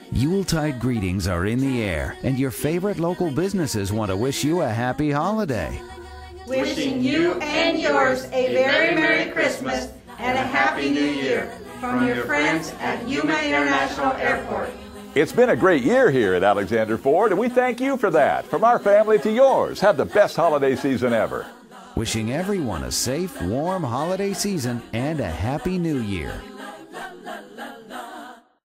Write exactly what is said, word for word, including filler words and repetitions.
Yuletide greetings are in the air, and your favorite local businesses want to wish you a happy holiday. Wishing you and yours a very Merry Christmas and a Happy New Year from your friends at Yuma International Airport. It's been a great year here at Alexander Ford, and we thank you for that. From our family to yours, have the best holiday season ever. Wishing everyone a safe, warm holiday season and a Happy New Year.